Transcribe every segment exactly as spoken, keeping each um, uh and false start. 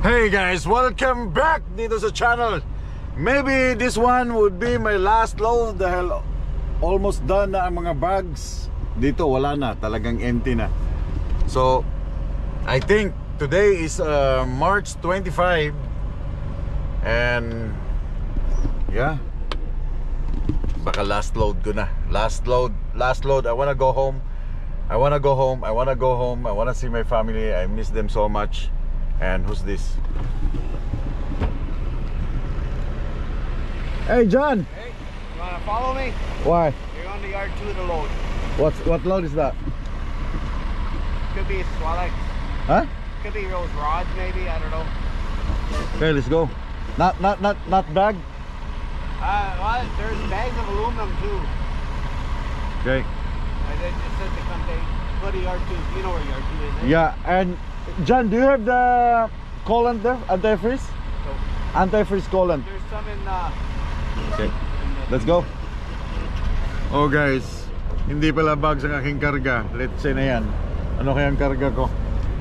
Hey guys, welcome back dito sa channel. Maybe this one would be my last load dahil almost done na ang mga bags. Dito wala na, talagang empty na. So I think today is uh, March twenty-fifth. And yeah, baka last load ko na. Last load, last load. I wanna go home. I wanna go home. I wanna go home. I wanna see my family. I miss them so much. And who's this? Hey John. Hey, you wanna follow me? Why? You're on the yard two to load. What's what load is that? Could be Swalex. Huh? Could be those rods maybe, I don't know. Okay, let's go. Not not not not bag. Uh, well, there's bags of aluminum too. Okay. I did just said to come take go to yard two. You know where yard two is, eh? Yeah, and John, do you have the coolant there? Antifreeze? So, Antifreeze coolant. there's some in uh Okay. Let's go. Oh guys, hindi pala bags ang aking karga. Let's say na yan. Ano kayang karga ko?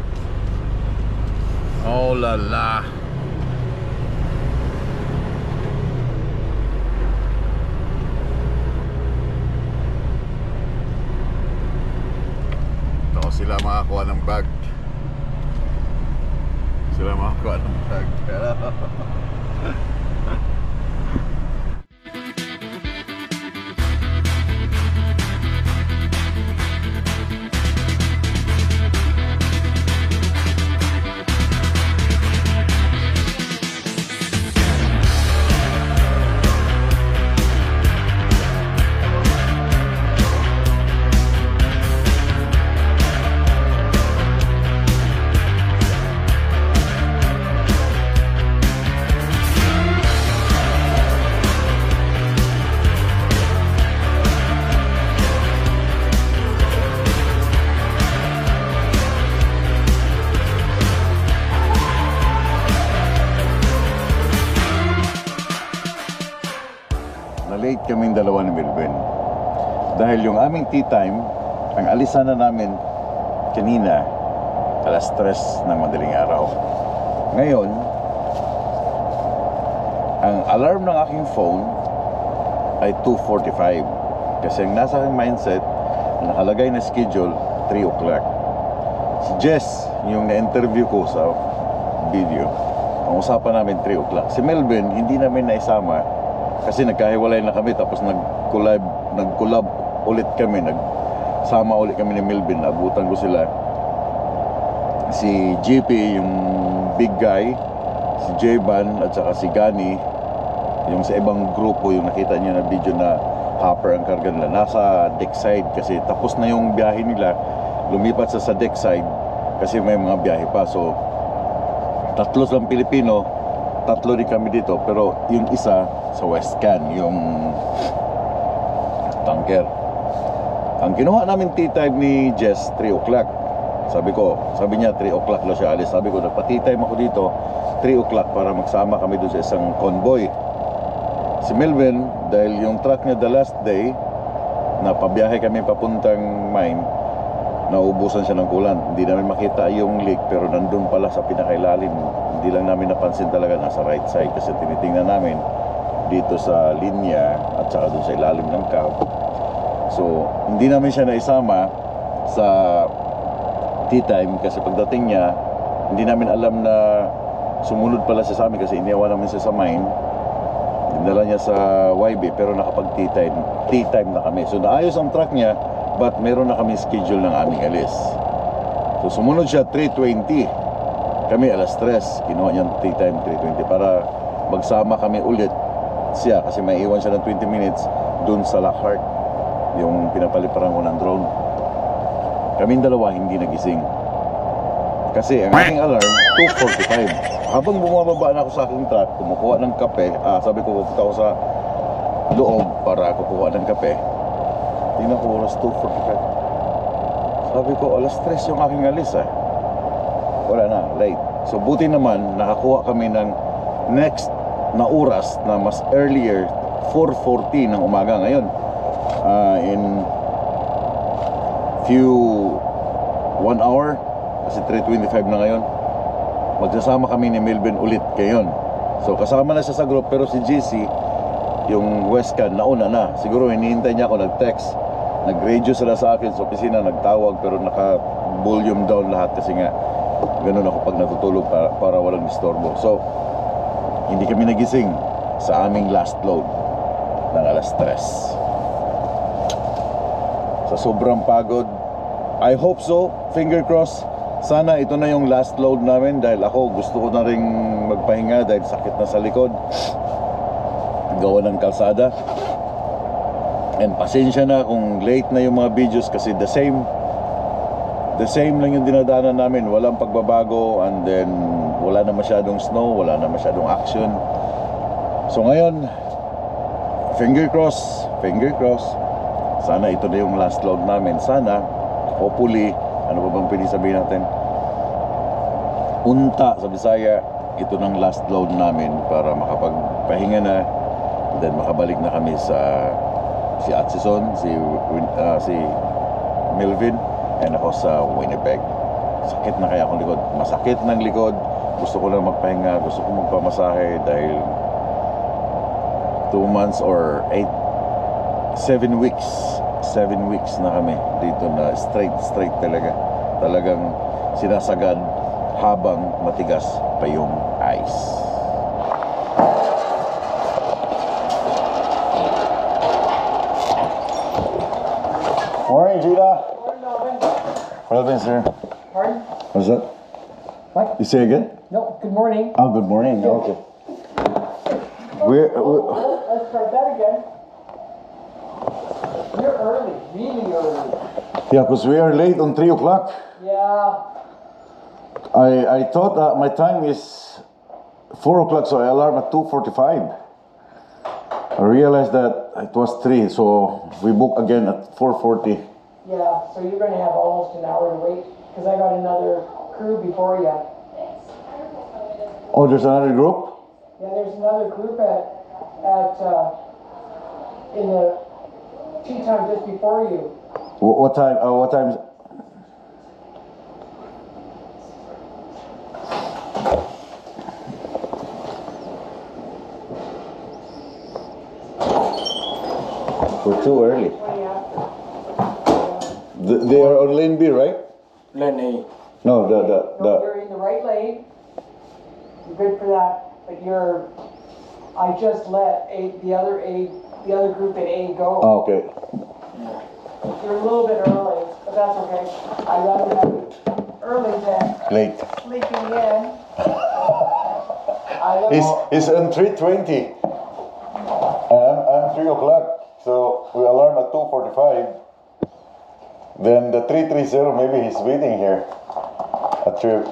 Oh la la. Ito sila makakuha ng bag. Sila makakuha ng bag. Na-late kaming dalawa ni Melvin dahil yung aming tea time, ang alisan na namin kanina alas tres ng madaling araw. Ngayon, ang alarm ng aking phone ay two forty-five kasi ang nasa aking mindset na nakalagay na schedule three o'clock. Si Jess, yung na-interview ko sa video, ang usapan namin three o'clock. Si Melvin, hindi namin naisama kasi nagkahiwalay na kami, tapos nag-collab, nag-collab ulit kami, nagsama ulit kami ni Melvin. Abutan ko sila, si G P, yung big guy, si J-Ban, at saka si Gani, yung sa ibang grupo, yung nakita niyo na video na hopper ang karga nila. Nasa deck side kasi tapos na yung biyahe nila, lumipat sa sa deck side kasi may mga biyahe pa. So tatlo lang Pilipino, tatlo din kami dito, pero yung isa sa West Can, yung tanker. Ang kinuha namin tea time ni Jess three o'clock. Sabi ko, sabi niya three o'clock lang siya alis. Sabi ko, nagpa-tea time ako dito three o'clock para magsama kami doon sa isang convoy. Si Melvin, dahil yung truck niya the last day na pabiyahe kami papuntang mine, naubusan siya ng kulan. Hindi namin makita yung leak, pero nandun pala sa pinakailalim. Hindi lang namin napansin talaga, nasa right side, kasi tinitingnan namin dito sa linya at saka dun sa ilalim ng cab. So hindi namin siya naisama sa tea time kasi pagdating niya, hindi namin alam na sumunod pala siya sa amin kasi iniawan namin siya sa mine. Dinala niya sa Y B, pero nakapag tea time, tea time na kami. So naayos ang truck niya, but meron na kami schedule ng aming alis. So sumunod siya three twenty, kami alas tres. Kinuha niya tea time three twenty para magsama kami ulit siya kasi may iwan siya ng twenty minutes dun sa Lockhart, yung pinapaliparan ko ng drone. Kaming dalawa hindi nagising kasi ang aking alarm two forty-five. Habang bumababa na ako sa aking truck, kumukuha ng kape, ah, sabi ko pupunta ako sa loob para kukuha ng kape. Tingnan ko oras two forty-five. Sabi ko alas tres yung aking alis, eh. Wala na, late. So buti naman nakakuha kami ng next na oras na mas earlier, four forty ng umaga ngayon. Uh, in few one hour kasi three twenty-five na ngayon. magsasama kami ni Melvin ulit ngayon. So kasama na siya sa group, pero si J C, yung Westcan, nauna na. Siguro hinihintay niya ako, nag-text. Nag-radio sila sa akin sa opisina, nagtawag, pero naka-volume down lahat kasi nga ganun ako pag natutulog para, para walang disturbo. So hindi kami nagising sa aming last load ng alas tres. Sa sobrang pagod, I hope so, finger cross, sana ito na yung last load namin, dahil ako gusto ko na ring magpahinga dahil sakit na sa likod, gawa ng kalsada. And pasensya na kung late na yung mga videos kasi the same the same lang yung dinadaanan namin, walang pagbabago, and then wala na masyadong snow, wala na masyadong action. So ngayon, finger cross, finger cross, sana ito na yung last load namin. Sana, hopefully, ano pa bang pwede sabihin natin, unta sa Bisaya, ito ng last load namin para makapagpahinga na, then makabalik na kami sa si Atsison, si uh, si Melvin, and ako sa Winnipeg. Sakit na kaya akong likod, masakit ng likod, gusto ko lang magpahinga, gusto ko magpamasahe dahil two months or eight seven weeks seven weeks na kami dito na straight straight talaga, talagang sinasagad habang matigas pa yung ice. Morning, Gina. Melvin, sir. Pardon? What's that? What? You say again? No, good morning. Oh, good morning. Okay. We're, we're Oh, let's start that again. You're early, really early. yeah, because we are late on three o'clock. Yeah. I I thought uh, my time is four o'clock, so I alarm at two forty-five. I realized that it was three, so we book again at four forty. Yeah, so you're going to have almost an hour to wait because I got another crew before you. Oh, there's another group? Yeah, there's another group at, at uh, in the tea time just before you. What, what time? Uh, what time? is- We're too early. twenty after. Th- they are on lane B, right? Lane A. No, the the No, the. you're in the right lane. You're good for that, but you're. I just let a, the other A, the other group at A go. Oh, okay. You're a little bit early, but that's okay. I'd rather have you early than Late. sleeping in. I don't It's know. it's on three twenty. I'm I'm three o'clock. So we alarm at two forty-five. Then the three thirty, maybe he's waiting here at three.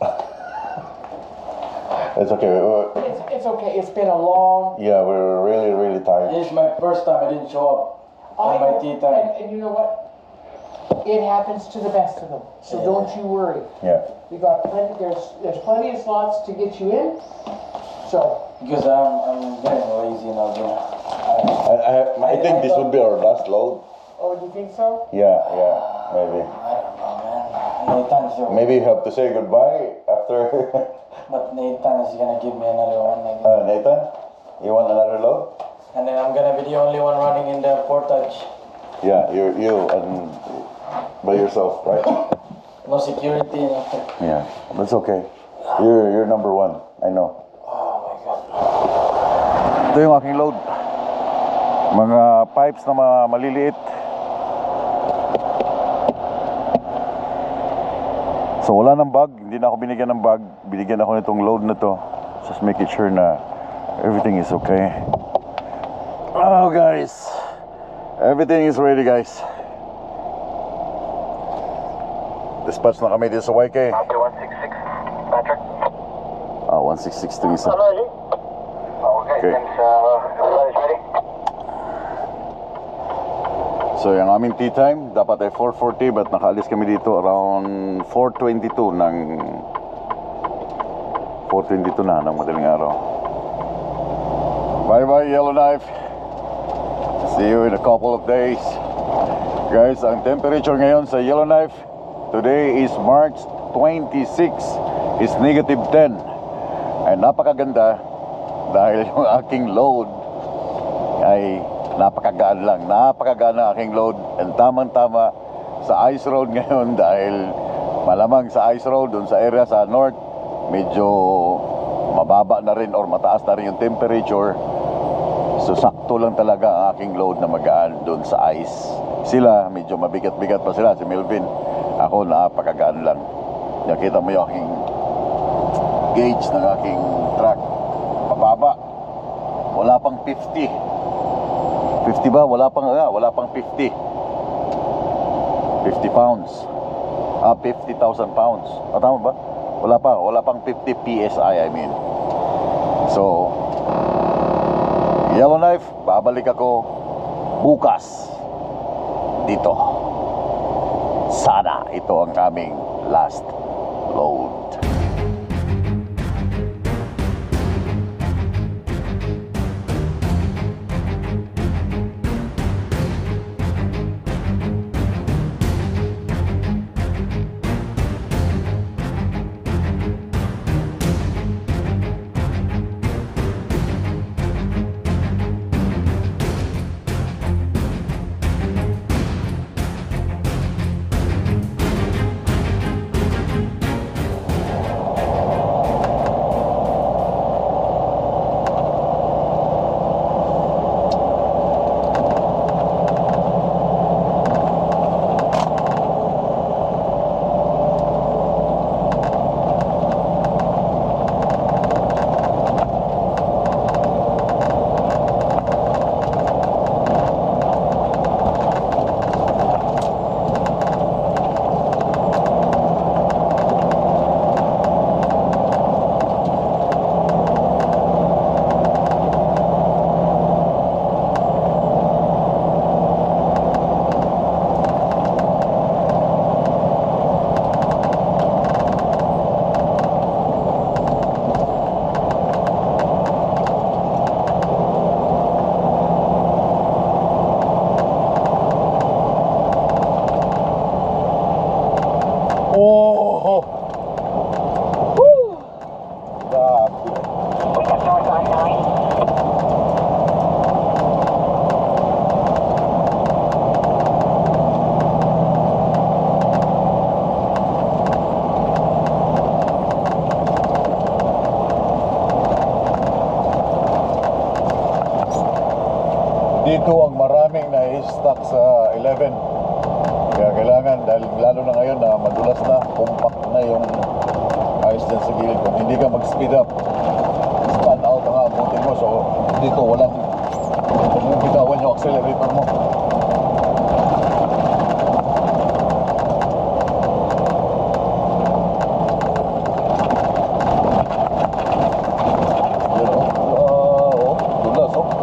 It's okay. we- It's, it's okay. It's been a long. Yeah, we're really, really tired. This is my first time I didn't show up on my tea and, time. and you know what? It happens to the best of them. So Yeah. don't you worry. Yeah. We got plenty. There's there's plenty of slots to get you in. So Because I'm, I'm getting lazy now. You know. I, I, I think this would be our last load. oh, do you think so? Yeah, yeah, maybe. I don't know, man. Nathan, so, Maybe you have to say goodbye after. but Nathan is gonna give me another one. I guess. uh, Nathan, you want another load? And then I'm gonna be the only one running in the portage. Yeah, you you and by yourself, right? No security, nothing. Yeah, that's okay. You're you're number one. I know. Oh my god. Ito yung aking load. Mga pipes na ma- maliliit. So wala ng bag, hindi na ako binigyan ng bag. Binigyan ako nitong load na to. Just make it sure na everything is okay. Oh guys, everything is ready guys. Dispatch na kami dito sa Y K. Copy one six six, Patrick. Ah, one six six Teresa. ready. Okay, Okay. thanks. Uh, everybody's ready. So yung aming tea time dapat ay four forty, but nakaalis kami dito around four twenty-two ng four twenty-two na ng madaling araw. Bye bye Yellowknife. See you in a couple of days. Guys, ang temperature ngayon sa Yellowknife today is March twenty-sixth. is negative ten. Ay napakaganda dahil yung aking load ay napakagaan lang. Napakagaan ang aking load and tamang-tama sa ice road ngayon dahil malamang sa ice road dun sa area sa north medyo mababa na rin or mataas na rin yung temperature. So sakto lang talaga ang aking load na magaan dun sa ice. Sila medyo mabigat-bigat pa sila, si Melvin. Ako napakagaan lang. Nakita mo yung aking gauge ng aking truck, mababa. Wala pang fifty. fifty ba? Wala pang ah, wala pang fifty. fifty pounds. Ah, fifty thousand pounds. Ah, tama ba? Wala pa, wala pang fifty P S I, I mean. So, Yellowknife, babalik ako bukas dito. Sana ito ang aming last load. Oh! Woo! Grabe. Dito ang maraming na-stuck sa eleven. Kaya kailangan, dahil lalo na ngayon na madulas na, compact na yung ayos dyan sa gilid. Kung hindi ka mag-speed up, stand out ang abutin mo. So dito walang, kung mong bitawan yung accelerator mo. Yan o, uh, oh, dulas o.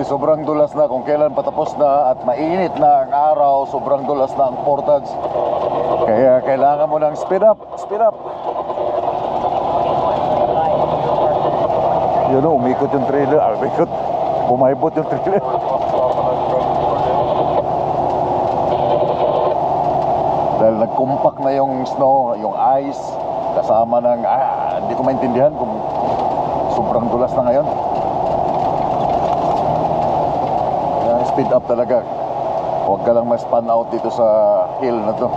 Sorry, sobrang dulas na kung kailan patapos na at mainit na ang araw, sobrang dulas na ang portage. Kaya kailangan mo ng speed up, speed up. Yun o, umikot yung trailer, ah, umikot, bumaibot yung trailer. Dahil nagkumpak na yung snow, yung ice, kasama ng, ah, hindi ko maintindihan kung sobrang dulas na ngayon. Kaya speed up talaga. Huwag ka lang ma-span out dito sa hill na to.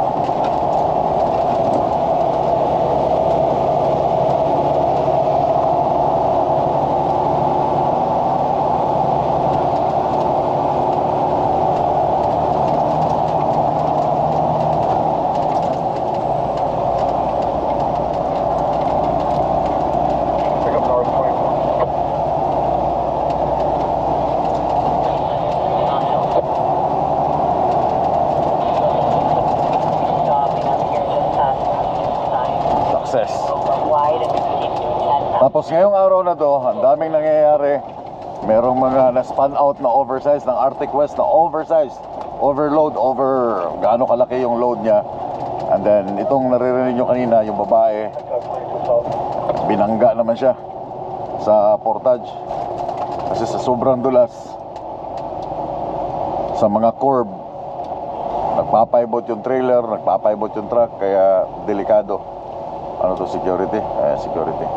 Tapos ngayong araw na to, ang daming nangyayari. Merong mga na-span out na oversize ng Arctic West na oversize, overload, over gaano kalaki yung load niya. And then itong naririnig nyo kanina, yung babae, binangga naman siya sa portage kasi sa sobrang dulas sa mga curb, nagpapaibot yung trailer, nagpapaibot yung truck, kaya delikado. Ano to, security? Eh, security.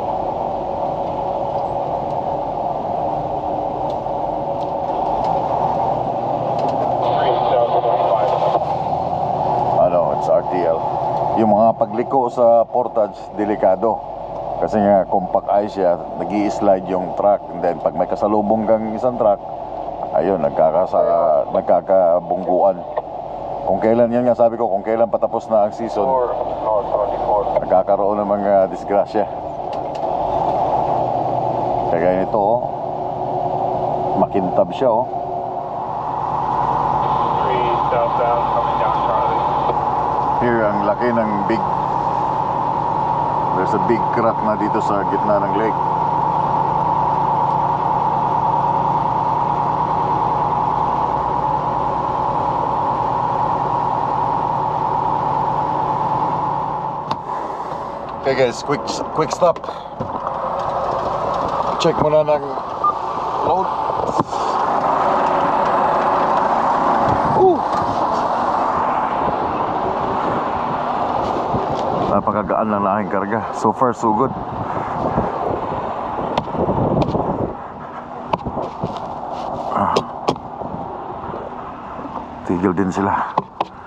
R T L. Yung mga pagliko sa portage, delikado. Kasi nga, compact ice siya, nag-i-slide yung truck. And then, pag may kasalubong kang isang truck, ayun, nagkakasa, nagkakabungguan. Kung kailan, yan nga sabi ko, kung kailan patapos na ang season, nagkakaroon ng mga disgrasya. Kaya nito, oh, makintab siya, oh. Three southbound coming down Charlie. Here, ang laki ng big, there's a big crack na dito sa gitna ng lake. Okay guys, quick quick stop. Check muna ng load. Ooh. Napakagaan lang na aking karga. So far, so good. Ah. Tigil din sila.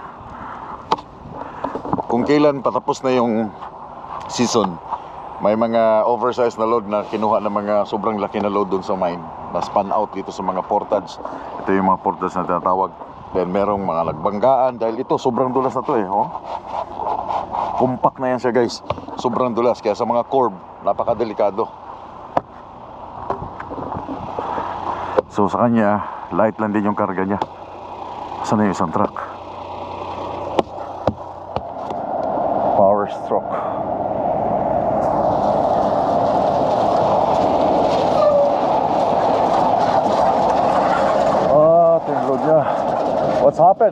Kung kailan patapos na yung season, may mga oversized na load na kinuha ng mga sobrang laki na load dun sa mine, na span out dito sa mga portage. Ito yung mga portage na tinatawag. Then merong mga nagbanggaan dahil ito sobrang dulas na to eh, oh. Compact na yan siya guys. Sobrang dulas. Kaya sa mga curb, napakadelikado. So sa kanya, light lang din yung karga niya. Saan na yung isang truck? Power stroke. Ah, tinload niya. What's happened?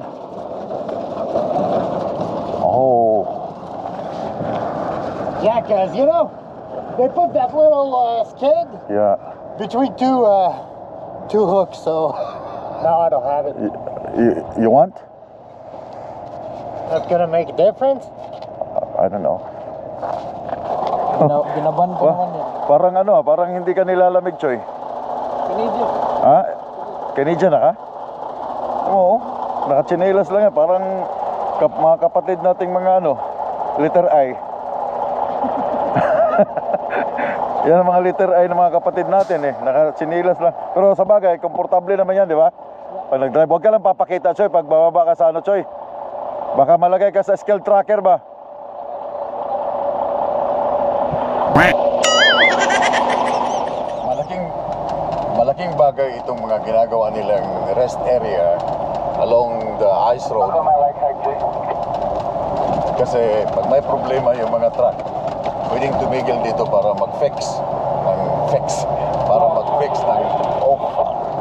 Oh. Yeah, cause you know, they put that little uh, skid Yeah. between two uh, two hooks, so now I don't have it. You, you, you want? That's gonna make a difference. I don't know. Bina- Binaban ko Pa- naman yan. parang ano, parang hindi ka nilalamig, Choy. Canadian. Ha? Canadian na ka? Oo. Nakachinelas lang yan. Parang kap mga kapatid nating mga ano, letter I. Yan ang mga letter I ng mga kapatid natin eh. Nakachinelas lang. Pero sa bagay, komportable naman yan, di ba? Pag nag-drive, huwag ka lang papakita, Choy. Pag bababa ka sa ano, Choy. Baka malagay ka sa scale tracker ba? Malaking malaking bagay itong mga ginagawa nilang rest area along the ice road. Kasi pag may problema yung mga truck, pwedeng tumigil dito para mag-fix ng fix, para mag-fix ng oh fuck.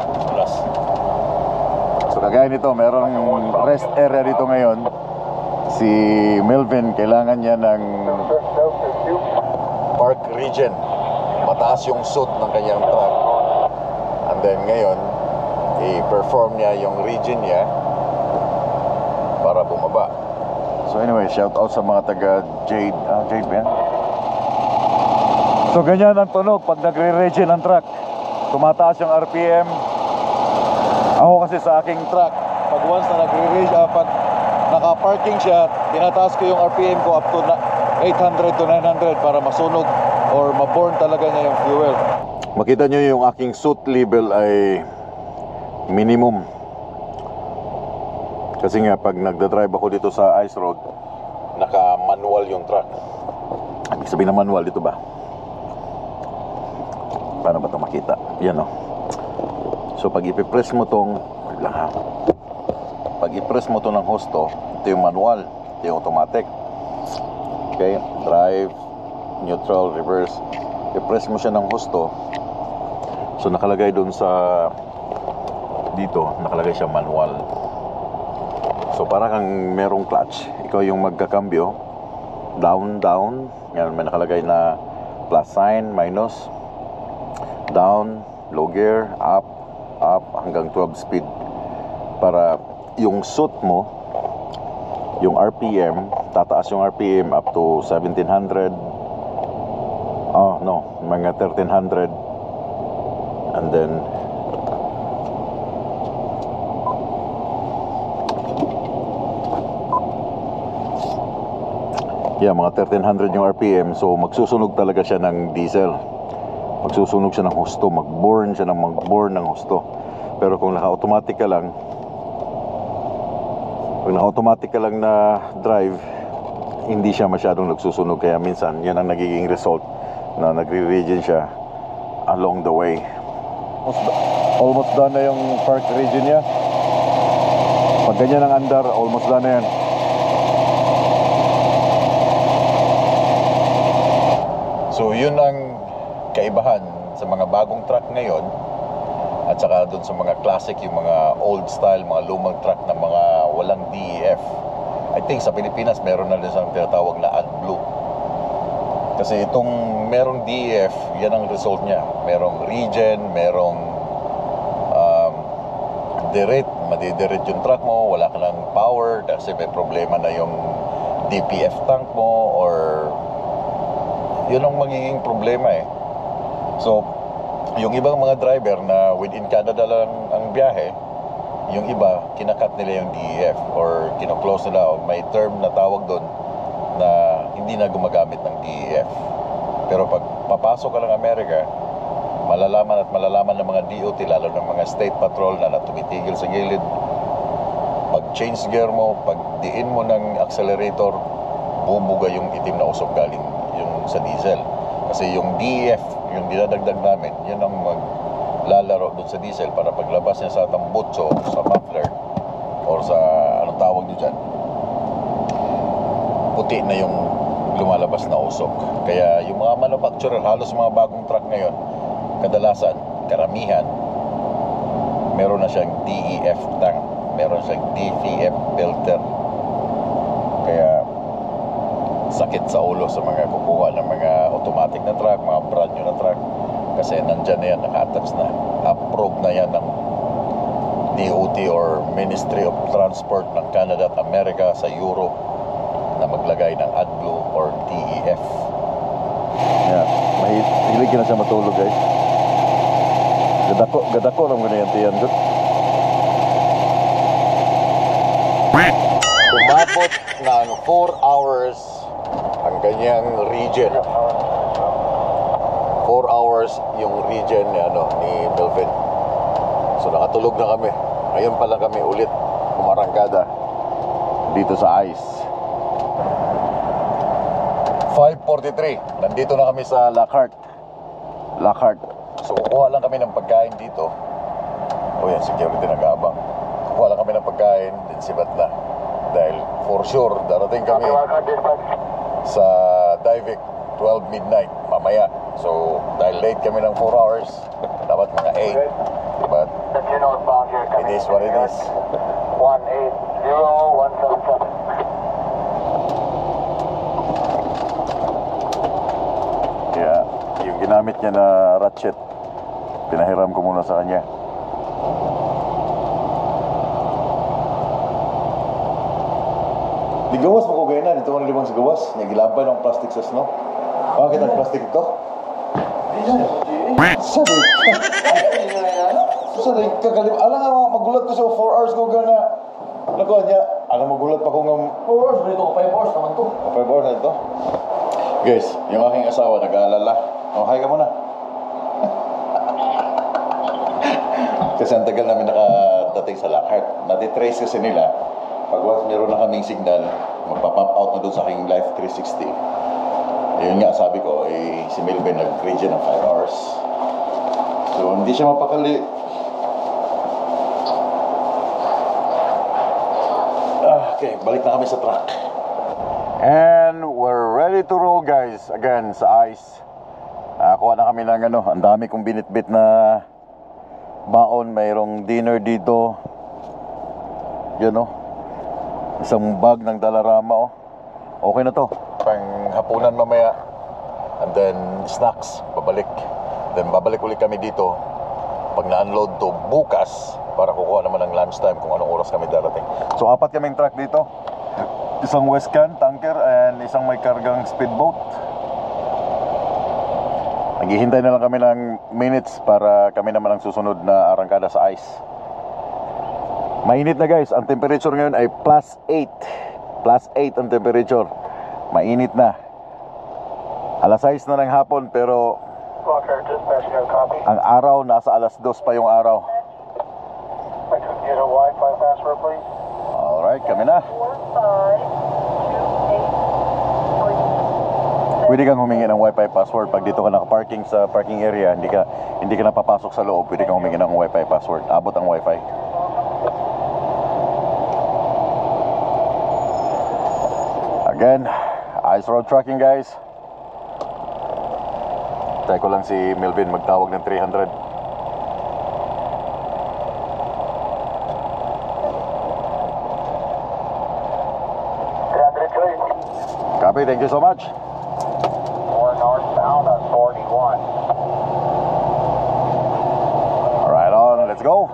kagaya nito, merong rest area dito ngayon. Si Melvin, kailangan niya ng park region. Mataas yung suit ng kanyang truck. And then ngayon, i-perform niya yung region niya para bumaba. So anyway, shout out sa mga taga Jade. Ah, Jade ba yan? So ganyan ang tunog pag nagre-region ang truck. Tumataas yung R P M. Ako kasi sa aking truck, pag once na nagre-region, ah, pag naka-parking siya, tinataas ko yung R P M ko up to eight hundred to nine hundred para masunog or ma-burn talaga niya yung fuel. Makita nyo yung aking soot level ay minimum. Kasi nga pag nagda-drive ako dito sa ice road, naka-manual yung truck. Ibig sabihin na manual dito ba? Paano ba ito makita? Yan o. So pag ipipress mo tong lang ha. Pag i-press mo to ng husto, ito yung manual, ito yung automatic. Okay, drive, neutral, reverse. I-press mo siya ng husto. So nakalagay dun sa dito, nakalagay siya manual. So parang kang merong clutch. Ikaw yung magkakambyo. Down, down. Yan, may nakalagay na plus sign, minus. Down, low gear, up, up, hanggang twelve speed. Para yung suit mo, yung R P M, tataas yung R P M up to seventeen hundred. Oh no, mga thirteen hundred. And then yeah, mga thirteen hundred yung R P M. So magsusunog talaga siya ng diesel. Magsusunog siya ng husto, mag-burn siya ng mag-burn ng husto. Pero kung naka-automatic ka lang, pag naka-automatic ka lang na drive, hindi siya masyadong nagsusunog. Kaya minsan, yan ang nagiging result na nagre-regen siya along the way. Almost, almost done na yung park region niya. Pag ganyan ang andar, almost done na yan. So yun ang kaibahan sa mga bagong truck ngayon at saka dun sa mga classic, yung mga old style, mga lumang truck na mga walang D E F. I think sa Pilipinas meron na din siyang tinatawag na AdBlue. Kasi itong merong D E F, yan ang result niya. Merong regen, merong um, direct, madidirect yung truck mo, wala ka ng power kasi may problema na yung D P F tank mo, or yun ang magiging problema eh. So, yung ibang mga driver na within Canada lang ang biyahe, yung iba, kinakat nila yung D E F or kino-close nila, o may term na tawag doon na hindi na gumagamit ng D E F. Pero pag papasok ka ng Amerika, malalaman at malalaman ng mga D O T, lalo ng mga state patrol na tumitigil sa gilid, pag change gear mo, pag diin mo ng accelerator, bubuga yung itim na usok galing yung sa diesel. Kasi yung D E F, yung dinadagdag namin, yun ang maglalaro doon sa diesel para paglabas niya sa tambutso, sa muffler, or sa anong tawag nyo dyan, puti na yung lumalabas na usok. Kaya yung mga manufacturer, halos mga bagong truck ngayon, kadalasan, karamihan, meron na siyang D E F tank, meron siyang D P F filter. Kaya sakit sa ulo sa mga kukuha ng mga automatic na truck, mga brand new na truck, kasi nandyan na yan, naka-attach na, approved na yan ng D O T or Ministry of Transport ng Canada at America sa Europe na maglagay ng AdBlue or D E F. Yeah, mahilig na siya matulog, guys. Gadako, gadako lang mo na yan tiyan doon. Umabot ng four hours ang kanyang regen. four hours yung regen ni, ano, ni Melvin. So nakatulog na kami. Ngayon pa lang kami ulit umarangkada dito sa ice. five forty-three. Nandito na kami sa Lockhart. Lockhart. So kukuha lang kami ng pagkain dito. O yan, security nag-aabang. Kukuha lang kami ng pagkain, din sibat na. Dahil for sure, darating kami sa Divik twelve midnight mamaya. So dahil late kami ng four hours, dapat mga eight. But It is what it is. one eight zero one seven seven. Kaya yung ginamit niya na ratchet, pinahiram ko muna sa kanya. Di gawas mo ko ganyan, ito ang limang sa gawas. Nagilabay ng plastic sa snow. Bakit ang plastic ito? Sabi Sabi kagalim. Alam nga, magulat ko sa four hours ko gana. Nakuha niya, alam magulat pa ko ng four hours, ganito ko five hours naman to. five hours na ito. Guys, yung aking asawa nag-aalala. Oh, hi ka muna. Kasi ang tagal namin nakadating sa Lockhart. Natitrace kasi nila. Pag once meron na kaming signal, magpa-pop out na doon sa aking Life three sixty. Yun nga, sabi ko, eh, si Melvin nag-region ng five hours. So, hindi siya mapakali. Ah, okay, balik na kami sa truck. And we're ready to roll, guys. Again, sa ice. Uh, kuha na kami ng ano, ang dami kong binitbit na baon. Mayroong dinner dito. Yan o. Isang bag ng Dalarama o. Okay na to. Pang hapunan mamaya. And then snacks. Babalik. Then babalik ulit kami dito. Pag na-unload to bukas, para kukuha naman ng lunchtime kung anong oras kami darating. So apat kaming truck dito. Isang Westcan tanker and isang may kargang speedboat. Naghihintay na lang kami ng minutes para kami naman ang susunod na arangkada sa ice. Mainit na, guys. Ang temperature ngayon ay plus eight. Plus eight ang temperature. Mainit na. Alas sais na ng hapon, pero Roger, dispatch, no copy. ang araw nasa alas dos pa yung araw. I could get a Wi-Fi password, please. Alright, kami na. Pwede kang humingi ng Wi-Fi password pag dito ka naka-parking sa parking area, hindi ka hindi ka napapasok sa loob, pwede kang humingi ng Wi-Fi password. Abot ang Wi-Fi. Again, ice road trucking, guys. Tayo ko lang si Melvin magtawag ng three hundred. Copy, thank you so much. Four northbound on forty-one. Right on, let's go.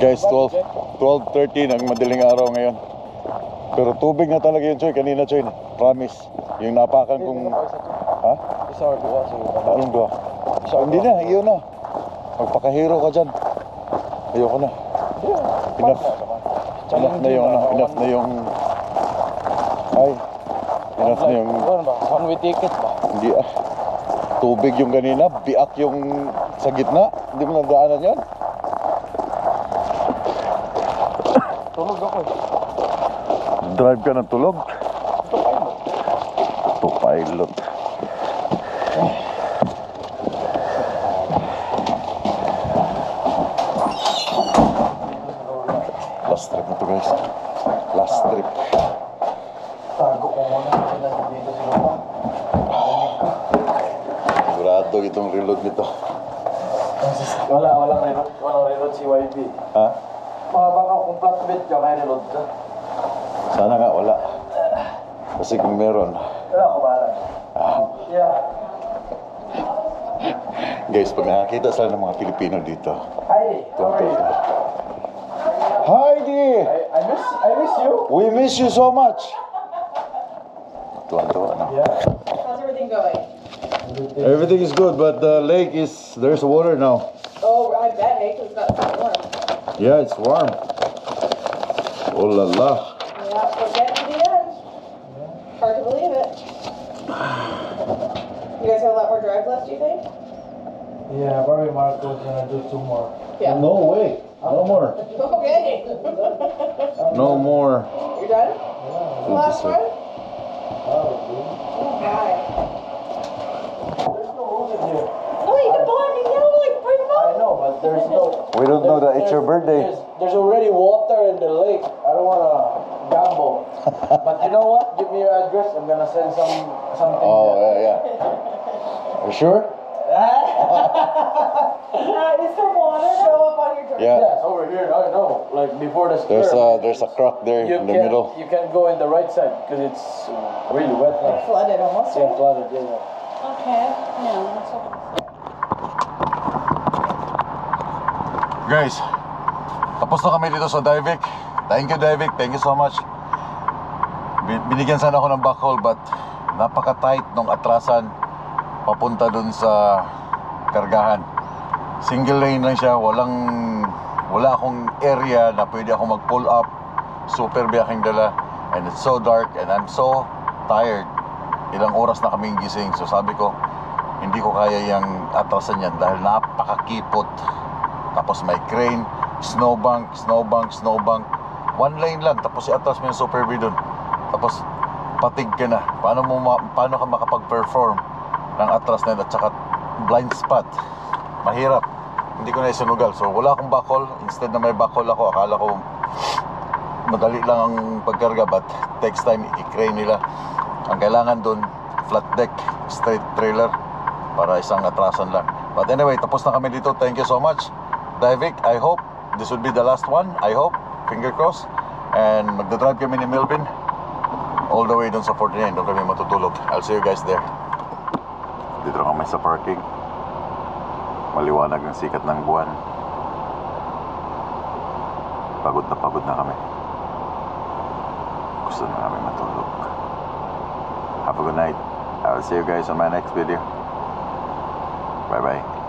Guys, twelve, twelve thirteen ang madaling araw ngayon. Pero tubig na talaga yun, Choy. Kanina, Choy. Promise. Yung napakan kong... Ha? Isa or dua sa Anong dua? So, hindi na, iyon na. Magpakahero ka dyan. Ayoko na. Enough. Enough na yung, ano, enough na yung... Ay. Enough na yung... Ano ba? One way ticket ba? Hindi ah. Tubig yung kanina, biak yung sa gitna. Hindi mo nagdaanan yan. Tulog ako eh. Drive ka ng tulog. Autopilot. Last trip na to, guys. Last trip. Tago ko muna kasi nasa dito si Luma. Sigurado itong reload nito. Wala, walang reload. Walang reload si Y B. Ha? Mga baka kung flatbed ka, may reload ka. Sana nga wala. Kasi kung meron. Wala ako bahala. Ah. Yeah. Guys, pag nakakita sila ng mga Pilipino dito. Hi. How are you? Heidi! I, I miss I miss you. We miss you so much! Tuwan-tuwa na. Yeah. How's everything going? Everything is good, but the lake is, there's water now. Oh, I bet, hey, 'cause it's got so warm. Yeah, it's warm. Oh la la. Yeah, we're getting to the end. Hard to believe it. You guys have a lot more drive left, do you think? Yeah, probably Marco's gonna do two more. Yeah. No way. No more. Okay. No more. You're done? Dude, Last this- one? Oh, Oh, my. there's no rules in here. Oh, you can buy me, you know, like, bring them I up. know, but there's no. We don't know that it's your birthday. There's, there's already water in the lake. I don't wanna gamble. But you know what? Give me your address. I'm gonna send some something. Oh, there. yeah, yeah. You sure? Uh, is there water? Show up on your door. Yeah. Yeah, it's over here. I know. Like before the There's storm. a, there's a crack there You in the can't, middle. you can't go in the right side because it's uh, really wet now. Flooded almost. Yeah, flooded. Yeah, yeah. Okay. Yeah, that's okay. Guys, tapos na kami dito sa Divik. Thank you, Divik. Thank you so much. Bi- Binigyan sana ako ng backhaul but napaka-tight nung atrasan papunta dun sa kargahan. Single lane lang siya, walang wala akong area na pwede ako mag-pull up. Super biyaking dala and it's so dark and I'm so tired. Ilang oras na kaming gising. So sabi ko, hindi ko kaya yung atrasan yan dahil napakakipot. Tapos may crane, snowbank, snowbank, snowbank. One lane lang, tapos i-atras mo yung Super B dun. Tapos patig ka na. Paano mo ma- paano ka makapag-perform ng atras na yun at saka blind spot? Mahirap. Hindi ko na isunugal. So wala akong backhaul. Instead na may backhaul ako, akala ko madali lang ang pagkarga but takes time i-crane nila. Ang kailangan dun, flat deck, straight trailer para isang atrasan lang. But anyway, tapos na kami dito. Thank you so much, Divik. I hope this will be the last one. I hope. Finger crossed. And magdadrive kami ni Melvin all the way dun sa forty-nine. Doon kami matutulog. I'll see you guys there. Dito kami sa parking. Maliwanag ang sikat ng buwan. Pagod na pagod na kami. Gusto na kami matulog. Have a good night. I'll see you guys on my next video. Bye bye.